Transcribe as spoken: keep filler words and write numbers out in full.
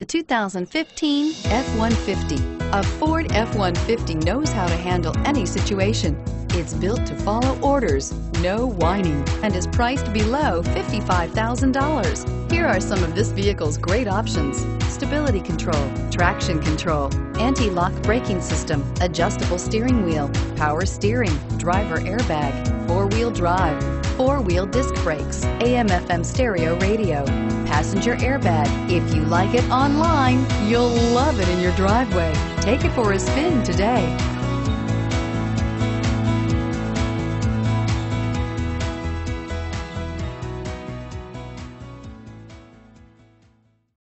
The two thousand fifteen F one fifty. A Ford F one fifty knows how to handle any situation. It's built to follow orders, no whining, and is priced below fifty-five thousand dollars. Here are some of this vehicle's great options: stability control, traction control, anti-lock braking system, adjustable steering wheel, power steering, driver airbag, four-wheel drive, four-wheel disc brakes, A M F M stereo radio, passenger airbag. If you like it online, you'll love it in your driveway. Take it for a spin today.